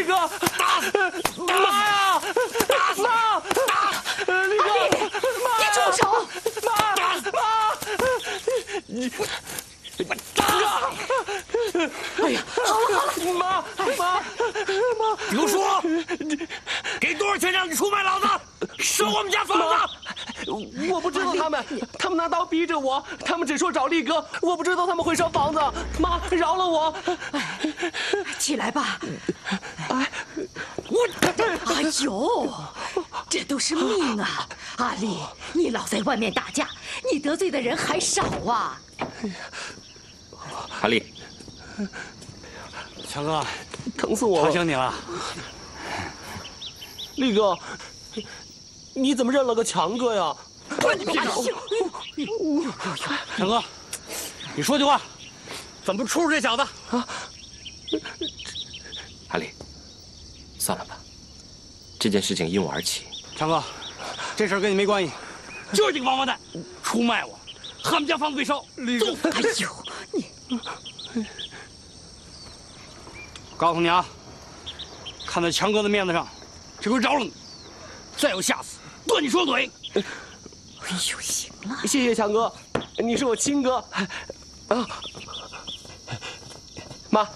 哥， 打死！ 妈呀！妈！力哥，妈！ 你住手！哎呀，好了， 妈！ 刘叔，给多少钱让你出卖老子，收我们家房子？ 我不知道他们拿刀逼着我，他们只说找力哥，我不知道他们会烧房子。妈，饶了我！ 起来吧。 哎呦，这都是命啊！阿丽，你老在外面打架，你得罪的人还少啊。 阿丽， 强哥， 疼死我了！ 吵醒你了。 力哥，你怎么认了个强哥呀？ 强哥，你说句话，怎么处置这小子？啊， 阿丽，算了吧，这件事情因我而起。 强哥，这事儿跟你没关系，就是这个王八蛋出卖我，他们家房子被烧。 走！哎呦，你！ 告诉你啊，看在强哥的面子上，这回饶了你，再有下次断你双腿。 哎呦，行了， 谢谢强哥，你是我亲哥。啊，妈。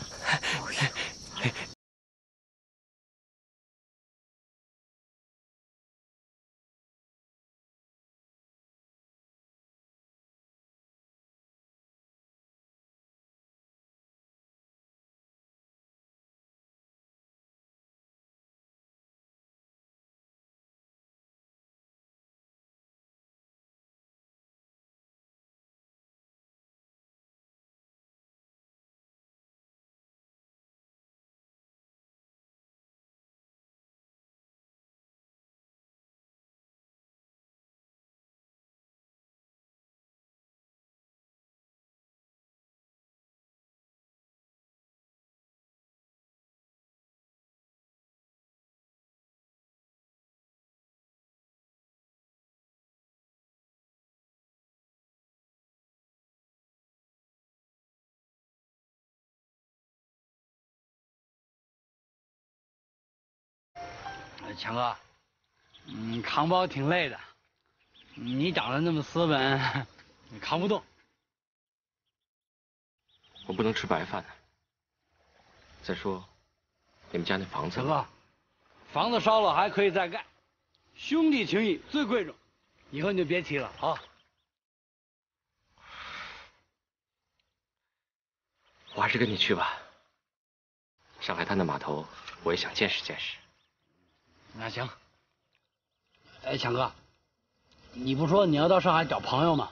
强哥，扛包挺累的，你长得那么斯文，你扛不动。 我不能吃白饭呢。再说，你们家那房子…… 强哥，房子烧了还可以再盖，兄弟情谊最贵重，以后你就别提了啊。 我还是跟你去吧。上海滩的码头，我也想见识见识。 那行。哎，强哥，你不说你要到上海找朋友吗？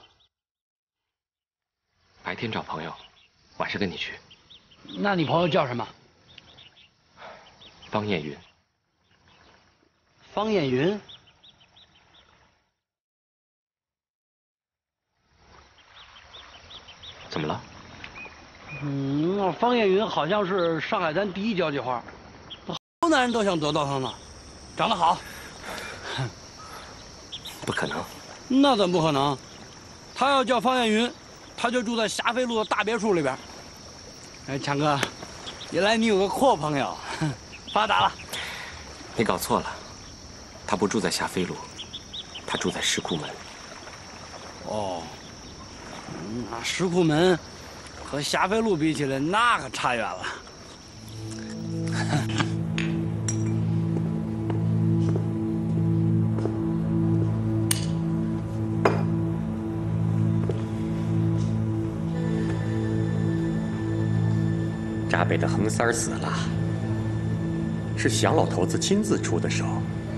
白天找朋友，晚上跟你去。 那你朋友叫什么？ 方艳云。 方艳云？ 怎么了？ 方艳云好像是上海滩第一交际花，好多男人都想得到她呢，长得好。 不可能。 那怎么不可能？她要叫方艳云，她就住在霞飞路的大别墅里边。哎，强哥，原来你有个阔朋友，发达了。 你搞错了，他不住在霞飞路，他住在石库门。 哦，那石库门和霞飞路比起来，那可差远了。 闸北的横三死了，是祥老头子亲自出的手。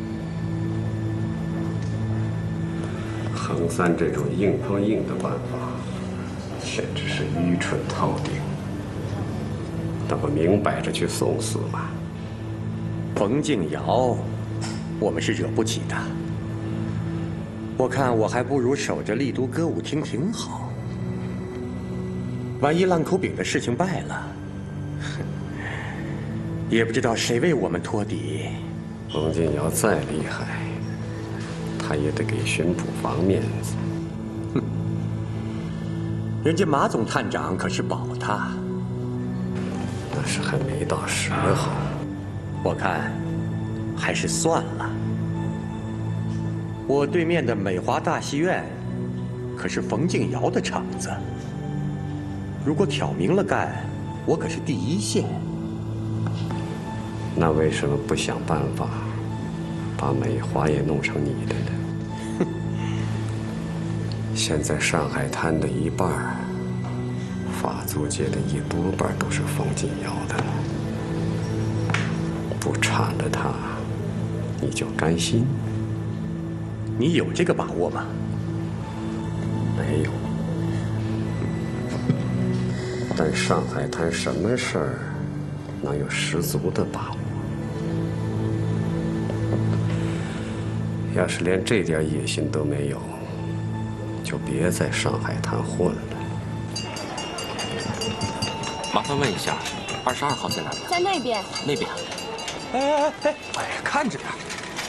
横三这种硬碰硬的办法，简直是愚蠢透顶。那不明摆着去送死吗？ 冯敬尧，我们是惹不起的。我看我还不如守着丽都歌舞厅挺好。万一烂口饼的事情败了，也不知道谁为我们托底。 冯敬尧再厉害，他也得给巡捕房面子。 哼，人家马总探长可是保他。 那是还没到时候。 我看还是算了。我对面的美华大戏院可是冯敬尧的场子，如果挑明了干，我可是第一线。 那为什么不想办法把美华也弄成你的呢？哼！现在上海滩的一半，法租界的一多半都是冯敬尧的，不铲了他，你就甘心？ 你有这个把握吗？ 没有。但上海滩什么事儿能有十足的把握？要是连这点野心都没有，就别在上海滩混了。 麻烦问一下，22号在哪里？ 在那边。 那边。 哎，看着点。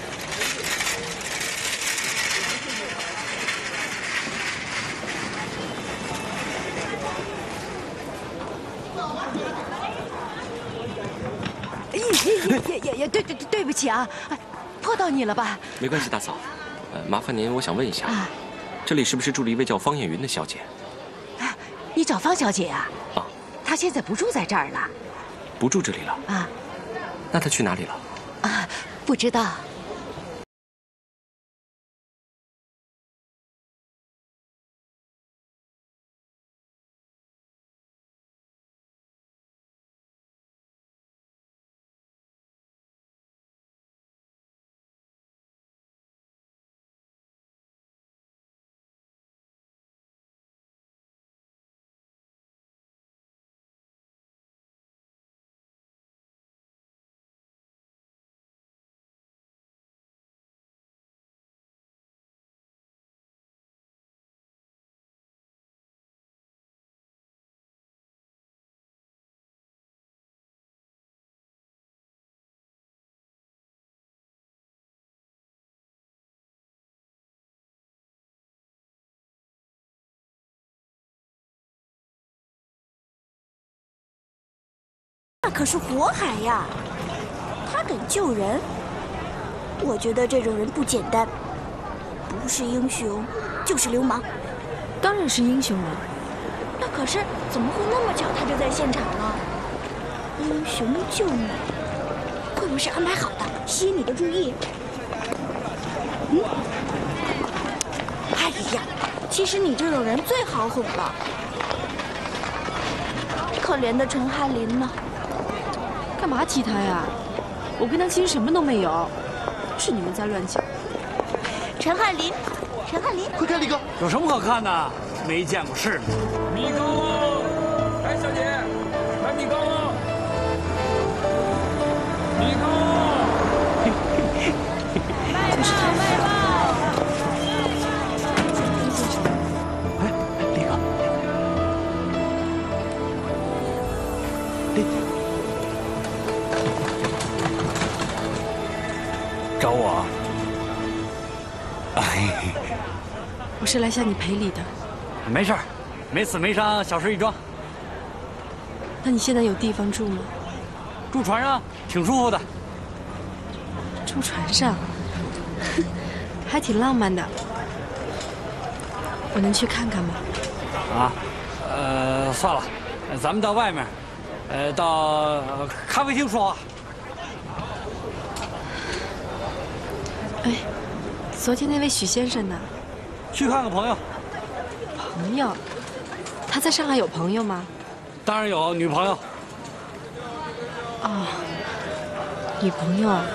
对不起啊，碰到你了吧？ 没关系，大嫂。麻烦您，我想问一下，这里是不是住了一位叫方艳云的小姐？ 你找方小姐啊？ 啊， 她现在不住在这儿了。 不住这里了？ 啊， 那她去哪里了？ 啊，不知道。 那可是火海呀！他敢救人，我觉得这种人不简单，不是英雄就是流氓。 当然是英雄了。 那可是怎么会那么巧他就在现场呢？英雄救你，会不会是安排好的，吸引你的注意？哎呀，其实你这种人最好哄了。可怜的陈翰林呢？ 干嘛提他呀？我跟他其实什么都没有，是你们在乱讲。 陈翰林， 快看李哥， 有什么可看的？没见过世面。 米糕哦，来小姐，买米糕哦。米糕哦。 就是他。 哎，李哥， 找我？ 我是来向你赔礼的。 没事儿，没死没伤，小事一桩。 那你现在有地方住吗？ 住船上挺舒服的。 住船上，还挺浪漫的。我能去看看吗？ 算了，咱们到外面，到咖啡厅说话。 哎，昨天那位许先生呢？ 去看个朋友。 朋友？他在上海有朋友吗？ 当然有女朋友。 哦，女朋友啊。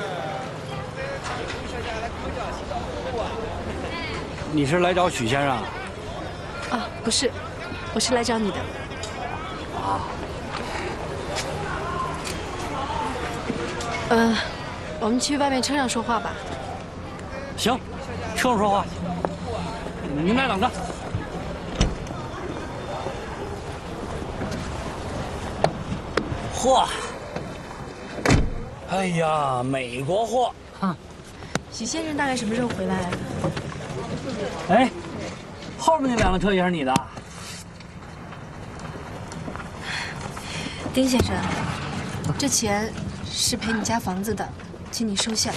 你是来找许先生？ 啊，不是，我是来找你的。我们去外面车上说话吧。 行，车上说话。你们俩等着。嚯！哎呀，美国货。 许先生大概什么时候回来？ 哎，后面那两辆车也是你的？ 丁先生，这钱是赔你家房子的，请你收下。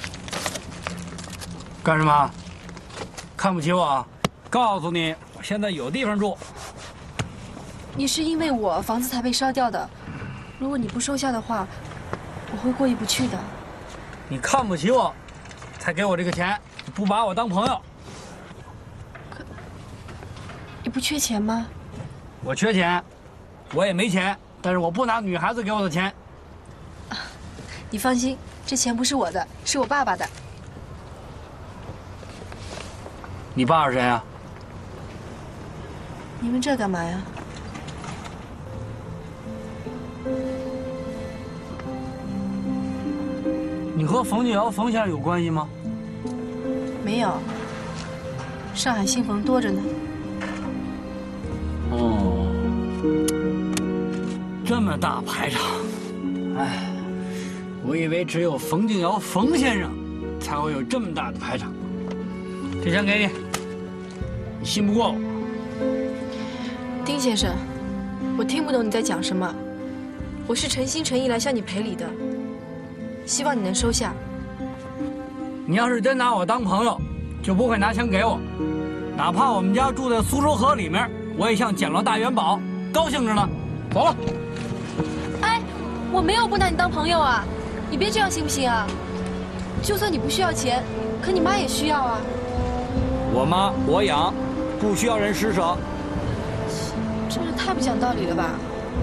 干什么？看不起我？告诉你，我现在有地方住。 你是因为我房子才被烧掉的，如果你不收下的话，我会过意不去的。 你看不起我，才给我这个钱，你不把我当朋友。 可，你不缺钱吗？ 我缺钱，我也没钱，但是我不拿女孩子给我的钱。 你放心，这钱不是我的，是我爸爸的。 你爸是谁啊？ 你问这干嘛呀？ 你和冯继尧冯先生有关系吗？ 没有，上海姓冯多着呢。 哦，这么大排场，哎，我以为只有冯敬尧冯先生才会有这么大的排场。这钱给你，你信不过我。 丁先生，我听不懂你在讲什么，我是诚心诚意来向你赔礼的，希望你能收下。 你要是真拿我当朋友，就不会拿钱给我，哪怕我们家住在苏州河里面，我也像捡了大元宝，高兴着呢。走了。 哎，我没有不拿你当朋友啊，你别这样行不行啊？就算你不需要钱，可你妈也需要啊。 我妈我养，不需要人施舍。 真是太不讲道理了吧！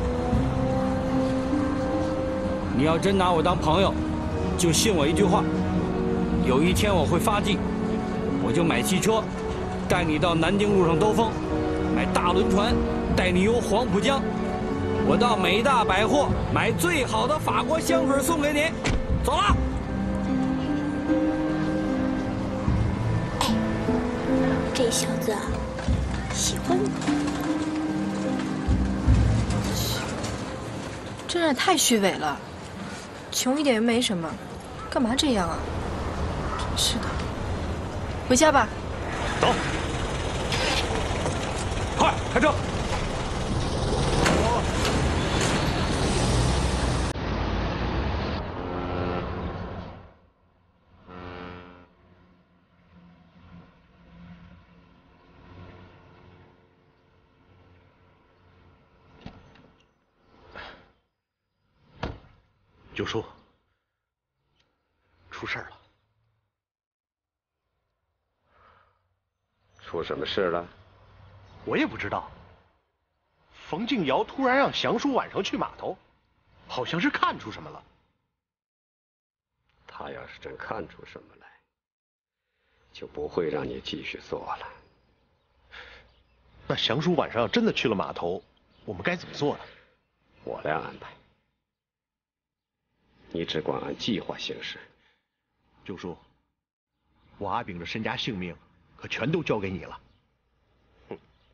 你要真拿我当朋友，就信我一句话，有一天我会发迹，我就买汽车，带你到南京路上兜风，买大轮船，带你游黄浦江，我到美大百货买最好的法国香水送给你。走了。 这小子喜欢你。 这人也太虚伪了，穷一点又没什么，干嘛这样啊？真是的，回家吧。 走，快开车！九叔，出事了！ 出什么事了？ 我也不知道。冯敬尧突然让祥叔晚上去码头，好像是看出什么了。 他要是真看出什么来，就不会让你继续做了。 那祥叔晚上要真的去了码头，我们该怎么做呢？ 我来安排。你只管按计划行事。 九叔，我阿炳的身家性命可全都交给你了。 哼，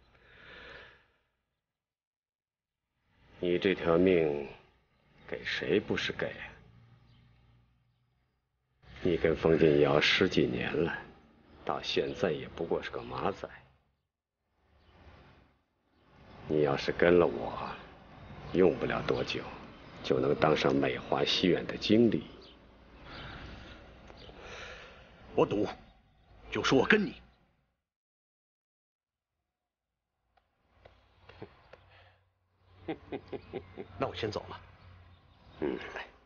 你这条命给谁不是给啊？你跟冯金尧10几年了，到现在也不过是个马仔。你要是跟了我，用不了多久就能当上美华戏院的经理。 我赌，就说我跟你。那我先走了。 嗯，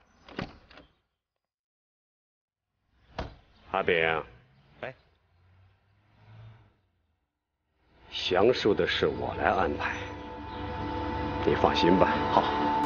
阿炳， 哎， 详述的事我来安排，你放心吧。 好。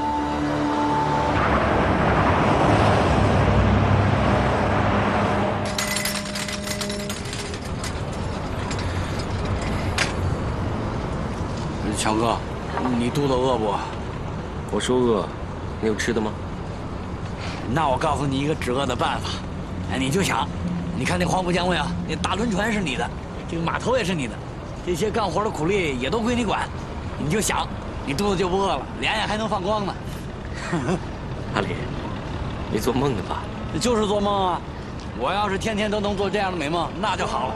强哥，你肚子饿不？ 我说饿，你有吃的吗？ 那我告诉你一个止饿的办法，哎，你就想，你看那黄浦江没有？那大轮船是你的，这个码头也是你的，这些干活的苦力也都归你管，你就想，你肚子就不饿了，脸也还能放光呢。 阿里，你做梦呢吧？ 就是做梦啊！我要是天天都能做这样的美梦，那就好了。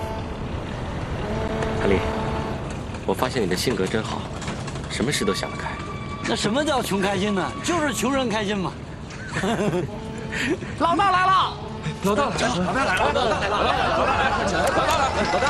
阿里，我发现你的性格真好，什么事都想得开。 那什么叫穷开心呢？就是穷人开心嘛。 老大来了！ 老大来了！老大来了！老大来了！老大！老大！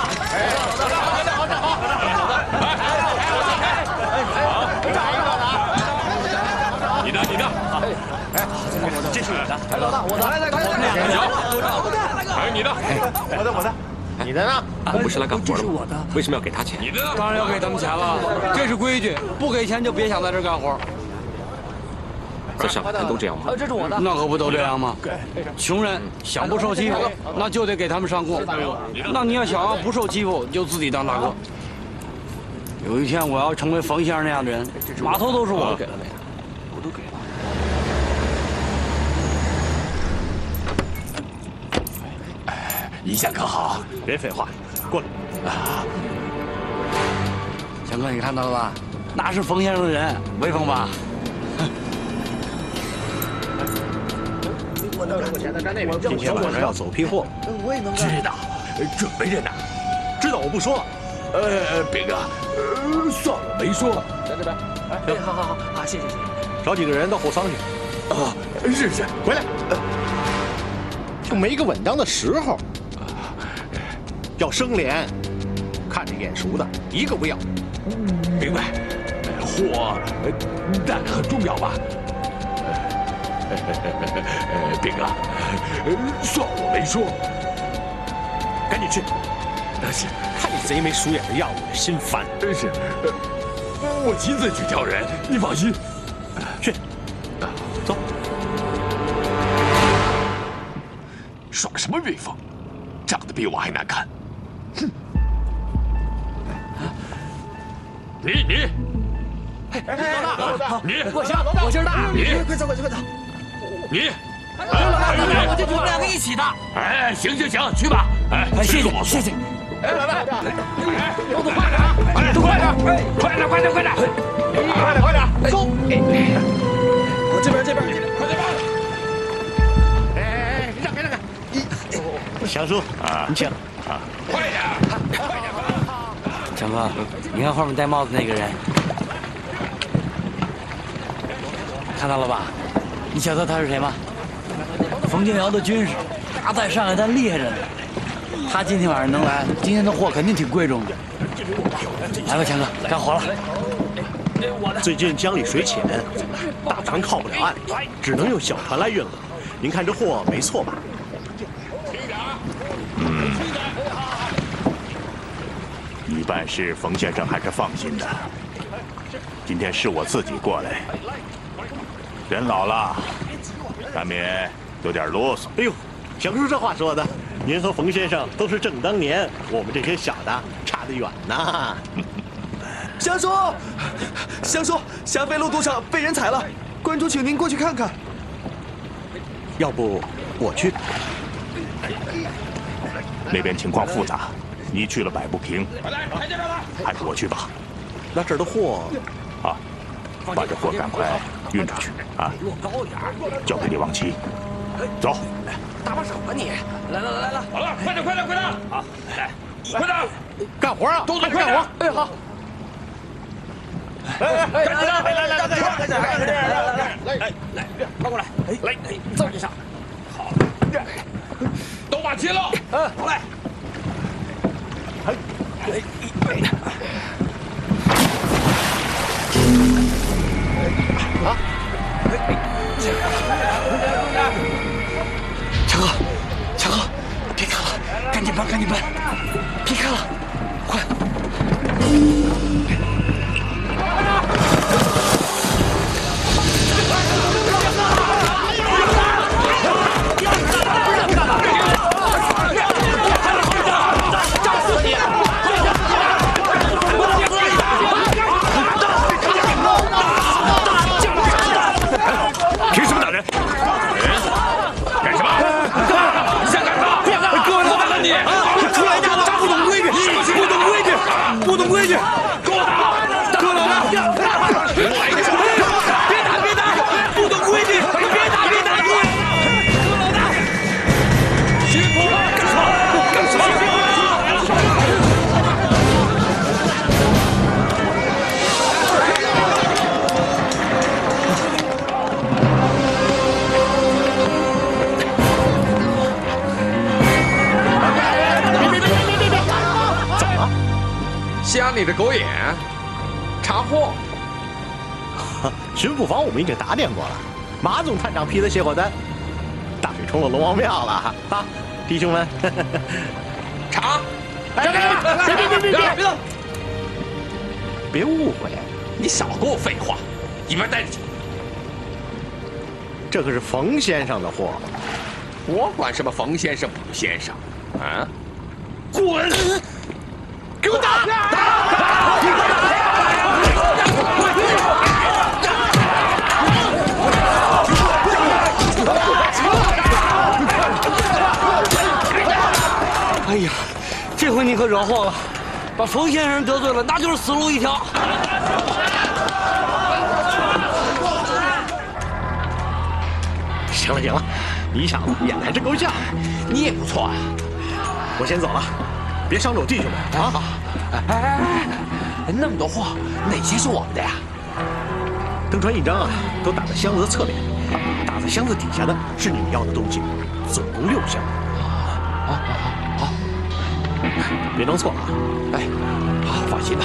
你的，你的。 这是我的。 老大，我的。来，快点！ 还有你的。 我的。你的呢？ 我们不是来干活的吗？为什么要给他钱？ 你的呢？ 当然要给他们钱了，这是规矩，不给钱就别想在这干活。 在上海滩都这样吗？ 这是我的。 那可不都这样吗？穷人想不受欺负，那就得给他们上供。那你要想要不受欺负，就自己当大哥。有一天我要成为冯先生那样的人，码头都是我给了的呀，我都给了。 一向可好？ 别废话，过来。 强哥，你看到了吧？那是冯先生的人，威风吧？ 今天晚上要走批货， 我也能知道，准备着呢。 知道我不说了。 饼啊，算我没说。 在这边。哎，好，谢谢。 找几个人到后舱去。 啊，是， 回来。就没个稳当的时候。要生脸，看着眼熟的一个不要。 明白。货但很重要吧？饼啊，算我没说。 赶紧去。 是， 看你贼眉鼠眼的样子，心烦。 是，我亲自去挑人，你放心。 去，走。 耍什么威风？长得比我还难看。哼！你， 老大， 你， 我行，我劲儿大， 你， 快走， 你， 老大，我们两个一起的。 哎，行，去吧。哎， 谢谢。 哎，来，动作快点， 快点， 走。我这边， 快点吧。 哎，让开。祥叔啊，你请。 快点！ 强哥，你看后面戴帽子那个人，看到了吧？你晓得他是谁吗？冯敬尧的军师，他在上海滩厉害着呢。他今天晚上能来，今天的货肯定挺贵重的。来吧，强哥，干活了。 最近江里水浅，大船靠不了岸，只能用小船来运了。您看这货没错吧？ 你办事，冯先生还是放心的。今天是我自己过来，人老了，难免有点啰嗦。 哎呦，祥叔这话说的，您和冯先生都是正当年，我们这些小的差得远呐。 祥叔，霞飞路渡上被人踩了，关主请您过去看看。 要不我去？ 那边情况复杂，你去了摆不平，还是我去吧。 那这儿的货， 啊，把这货赶快运出去啊！交给李王七，走。 搭把手吧你！来！ 好了，快点！好，来，快点， 干活啊！ 都干活！ 哎，好。 来， 搬过来！来，这么上。 好，都把齐了。 好嘞。 强哥，别看了，赶紧搬，别看了，快！ 凭什么打人？干什么？你想干什么？各位老板，你初来乍到，不懂规矩，不懂规矩， 给我打！ 各位老板，别打，不懂规矩，别打，各位老大， 辛苦了，干什么？ 瞎你的狗眼！查获！ 巡捕房我们已经打点过了，马总探长批的卸货单，大水冲了龙王庙了啊！弟兄们， 查！别动！ 别误会， 你少给我废话，一边待着去。 这可是冯先生的货， 我管什么冯先生、卜先生，啊！ 滚！给我打！ 哎呀，这回你可惹祸了，把冯先生得罪了，那就是死路一条。 行了行了，你小子演的还真够像， 你也不错啊。 我先走了，别伤着我弟兄们啊！ 哎，那么多货，哪些是我们的呀？ 登船印章啊，都打在箱子的侧面，打在箱子底下的是你们要的东西，总共6箱。好，别弄错啊！ 哎，好，放心吧。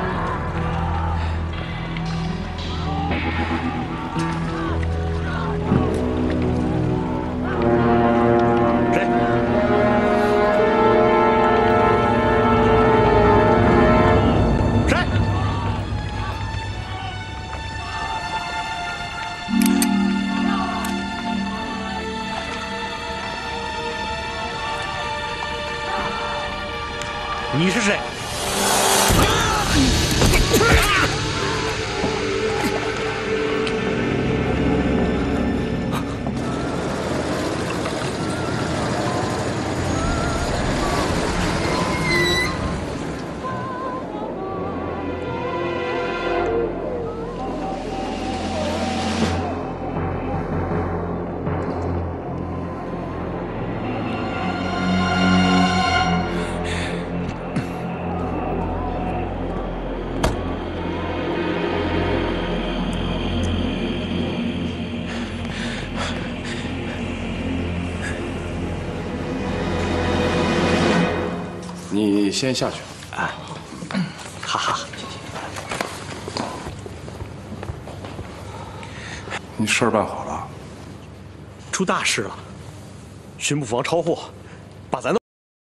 你是谁？ 你先下去啊！哈哈， 你事儿办好了？ 出大事了！巡捕房超货，把咱的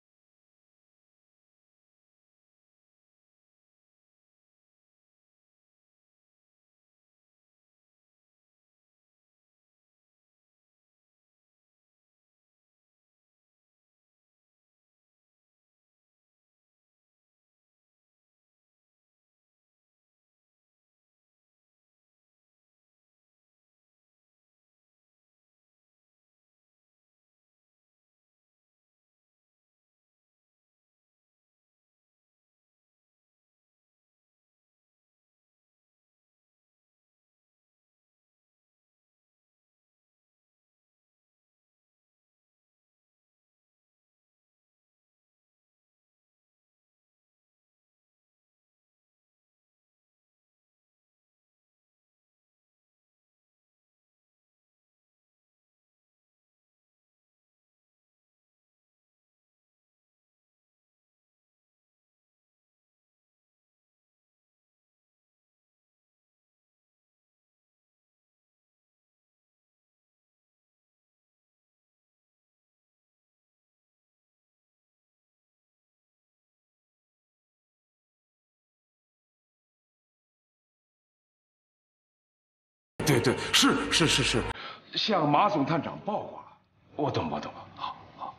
对，是，向马总探长报过了。我懂了。好。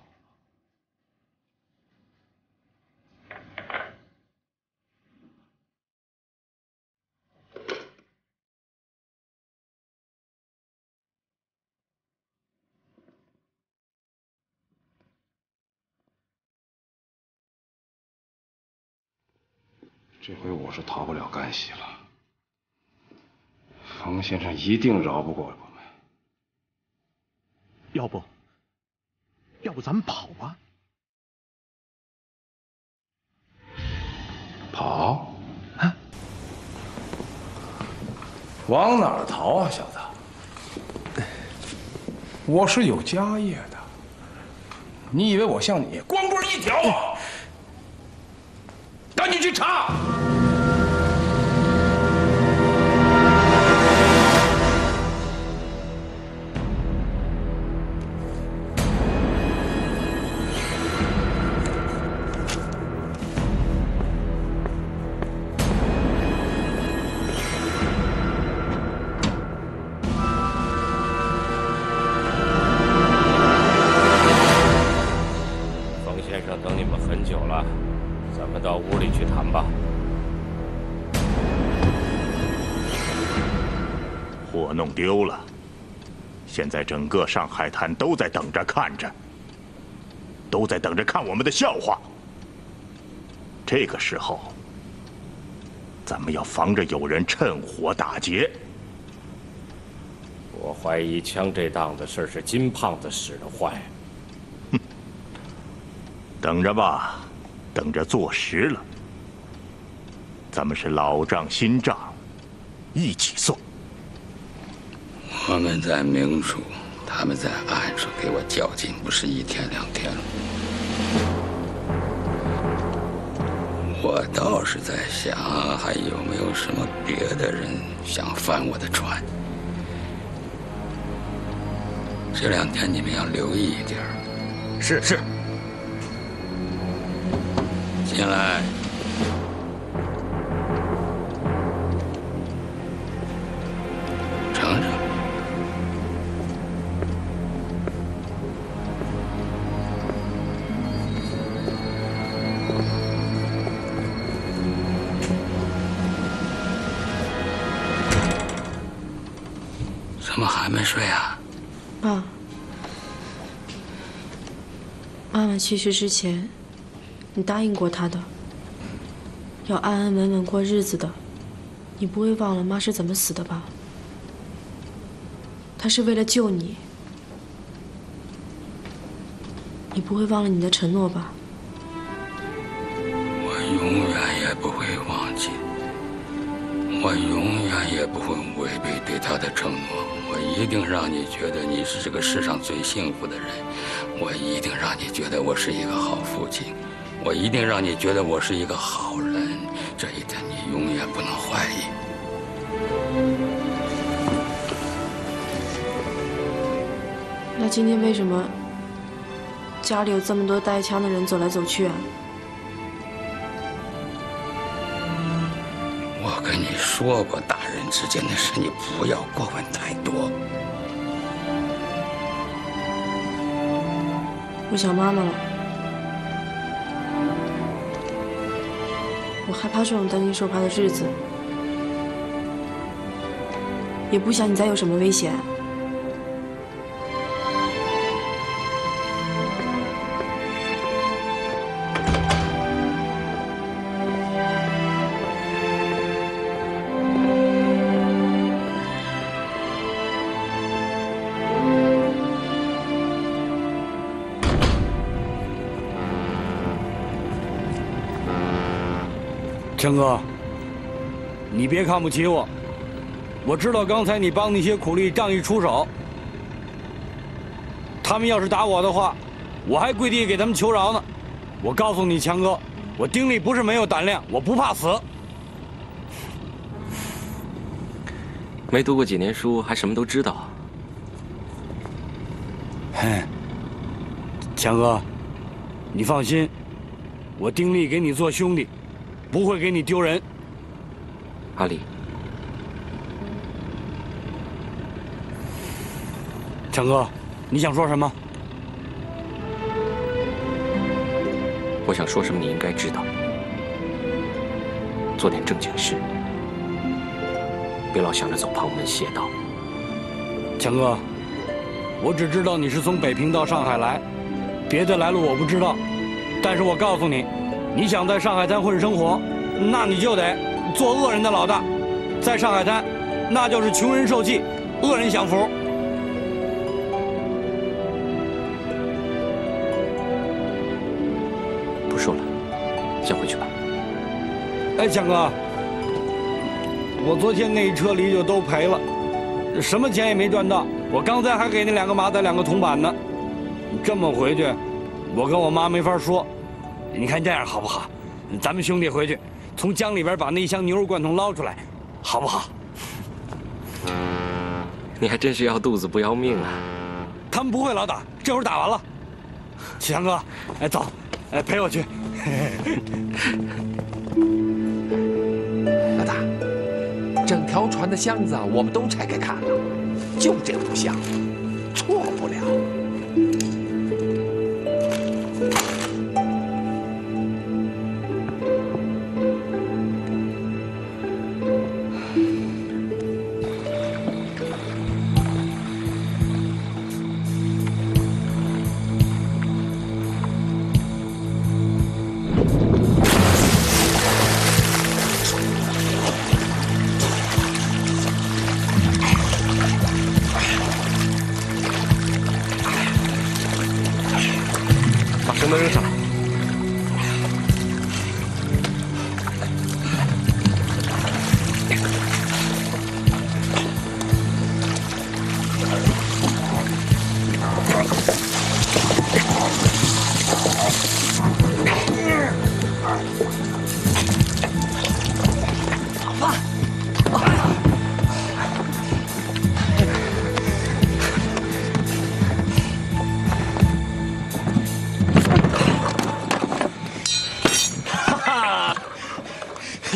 这回我是逃不了干系了。冯先生一定饶不过我们。 要不咱们跑吧？ 跑？啊？往哪儿逃啊，小子？我是有家业的，你以为我像你光棍一条啊？赶紧去查！ 谈吧。 货弄丢了，现在整个上海滩都在等着看着，都在等着看我们的笑话。这个时候，咱们要防着有人趁火打劫。 我怀疑枪这档子事是金胖子使的坏。 哼，等着吧，等着坐实了，咱们是老账新账，一起算。 我们在明处，他们在暗处给我较劲，不是1天2天了。我倒是在想，还有没有什么别的人想翻我的船？这2天你们要留意一点。 是。 进来。尝尝。怎么还没睡啊？ 爸，妈妈去世之前，你答应过她的，要安安稳稳过日子的。你不会忘了妈是怎么死的吧？她是为了救你，你不会忘了你的承诺吧？ 我永远也不会忘记，我永远也不会违背对她的承诺。我一定让你觉得你是这个世上最幸福的人，我一定让你觉得我是一个好父亲，我一定让你觉得我是一个好人，这一点你永远不能怀疑。 那今天为什么家里有这么多带枪的人走来走去啊？ 我跟你说过，大人之间的事你不要过问太多。 我想妈妈了，我害怕这种担惊受怕的日子，也不想你再有什么危险。 陈哥，你别看不起我，我知道刚才你帮那些苦力仗义出手，他们要是打我的话，我还跪地给他们求饶呢。我告诉你，强哥，我丁力不是没有胆量，我不怕死。 没读过几年书，还什么都知道。 嘿，强哥，你放心，我丁力给你做兄弟。不会给你丢人， 阿里。 强哥，你想说什么？ 我想说什么，你应该知道。做点正经事，别老想着走旁门邪道。 强哥，我只知道你是从北平到上海来，别的来路我不知道，但是我告诉你。你想在上海滩混生活，那你就得做恶人的老大。在上海滩，那就是穷人受气，恶人享福。 不说了，先回去吧。 哎，强哥，我昨天那一车梨就都赔了，什么钱也没赚到。我刚才还给那2个马仔2个铜板呢。你这么回去，我跟我妈没法说。你看这样好不好？咱们兄弟回去，从江里边把那1箱牛肉罐头捞出来，好不好？ 你还真是要肚子不要命啊！ 他们不会老打，这会儿打完了。强哥，哎，走，哎，陪我去。 老大，整条船的箱子我们都拆开看了，就这5箱，错不了。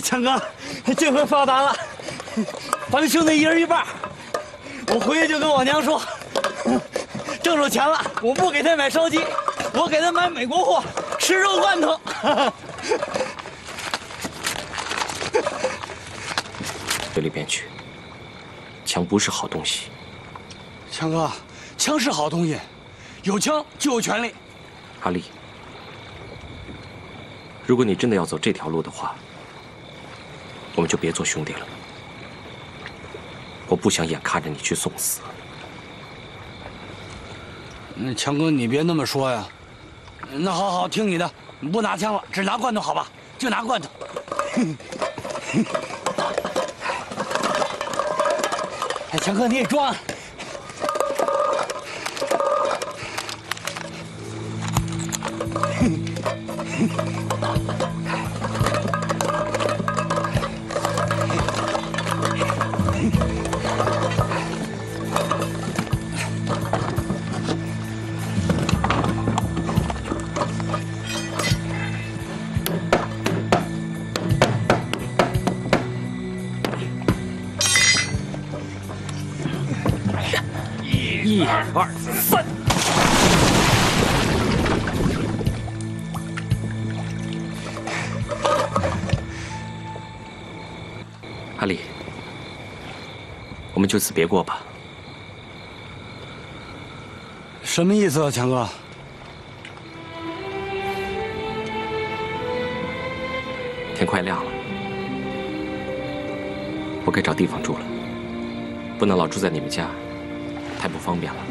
强哥，这回发达了，咱们兄弟一人一半。我回去就跟我娘说，挣着钱了，我不给他买烧鸡，我给他买美国货，吃肉罐头。 随里边去，枪不是好东西。 强哥，枪是好东西，有枪就有权利。 阿丽，如果你真的要走这条路的话，我们就别做兄弟了。我不想眼看着你去送死。 那强哥，你别那么说呀。那好，听你的，不拿枪了，只拿罐头，好吧？就拿罐头。哎，强哥，你也装。 1、2、3。阿丽，我们就此别过吧。 什么意思啊，强哥？ 天快亮了，我该找地方住了，不能老住在你们家，太不方便了。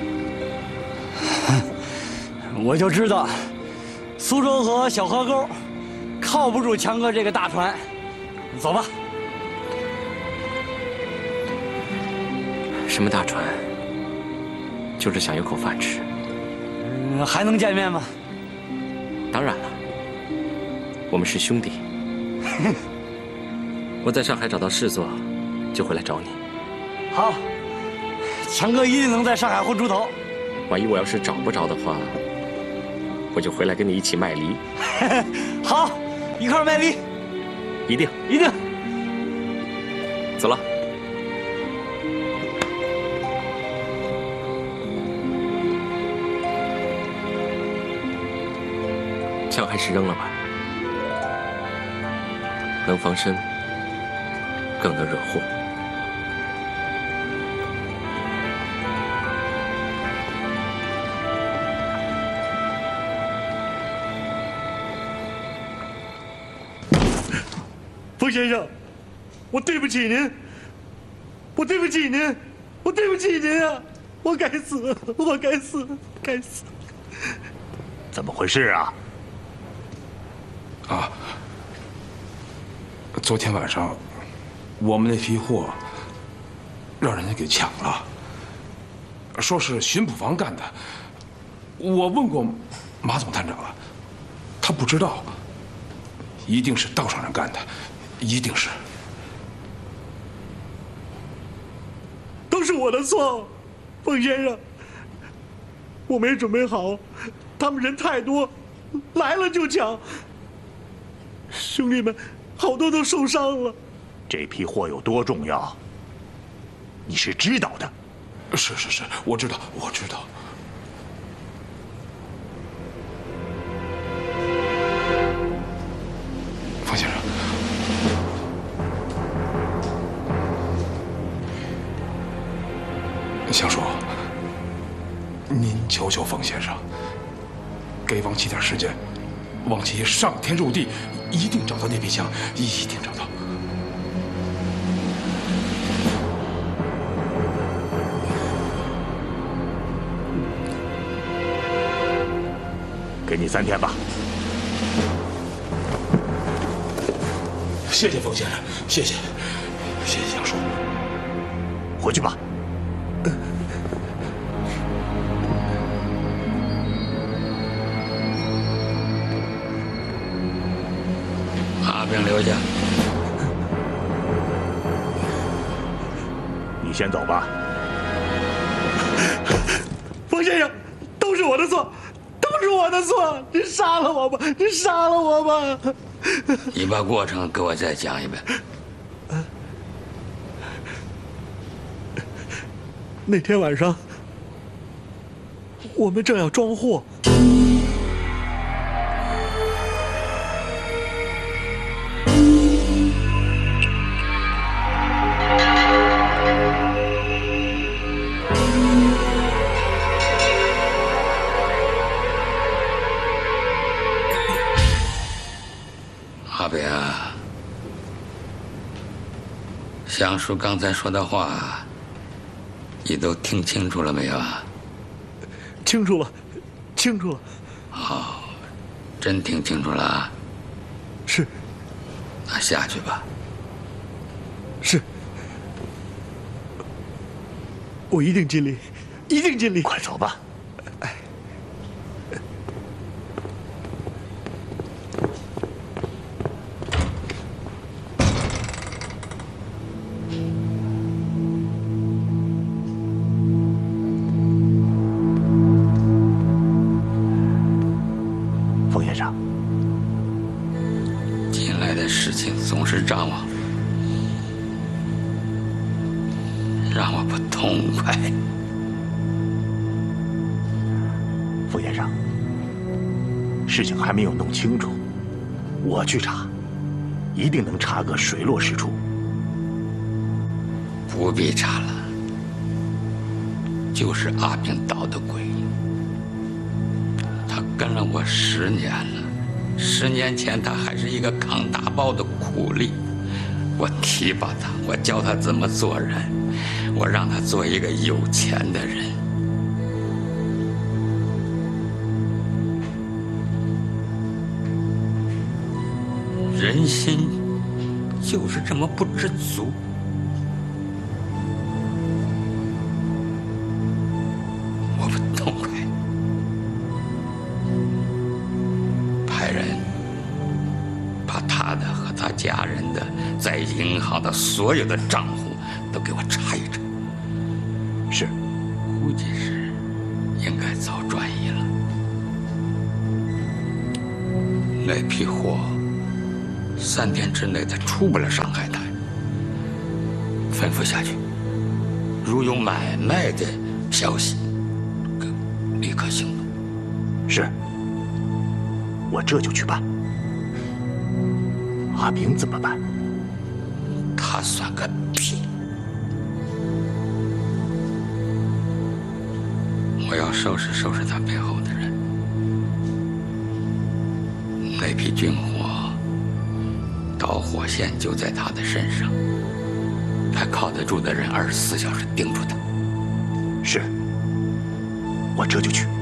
我就知道，苏州河小河沟靠不住强哥这个大船。走吧。 什么大船？就是想有口饭吃。 还能见面吗？ 当然了，我们是兄弟。我在上海找到事做，就回来找你。 好，强哥一定能在上海混出头。 万一我要是找不着的话，我就回来跟你一起卖梨。 好，一块卖梨。 一定， 一定。 走了。枪还是扔了吧，能防身，更能惹祸。 冯先生，我对不起您，我对不起您，我对不起您啊！我该死，我该死，该死！ 怎么回事啊？ 啊！昨天晚上，我们那批货让人家给抢了，说是巡捕房干的。我问过马总探长了，他不知道，一定是道上人干的，一定是。 都是我的错，冯先生，我没准备好，他们人太多，来了就抢。兄弟们，好多都受伤了。 这批货有多重要，你是知道的。 是，我知道，我知道。冯先生，香叔，您求求冯先生，给王琦点时间，王琦上天入地，一定找到那批枪，一定找到。 给你3天吧。 谢谢冯先生，谢谢香叔。 回去吧。 阿炳留下。 你先走吧。 冯先生，都是我的错，都是我的错！你杀了我吧，你杀了我吧！ 你把过程给我再讲一遍。 那天晚上，我们正要装货。 阿北啊，香叔刚才说的话，你都听清楚了没有啊？ 清楚了，清楚了。 好，真听清楚了啊？ 是。 那下去吧。 是。我一定尽力，一定尽力。 快走吧。 总是张望，让我不痛快。 冯先生，事情还没有弄清楚，我去查，一定能查个水落石出。 不必查了，就是阿炳捣的鬼。他跟了我10年了。10年前，他还是一个扛大包的苦力。我提拔他，我教他怎么做人，我让他做一个有钱的人。人心就是这么不知足。我不痛快。他的和他家人的在银行的所有的账户都给我查一查。 是， 估计是应该早转移了。那批货3天之内他出不了上海滩。吩咐下去，如有买卖的消息，立刻行动。 是，我这就去办。阿炳怎么办？ 他算个屁！我要收拾收拾他背后的人。那批军火导火线就在他的身上，他靠得住的人24小时盯住他。 是，我这就去。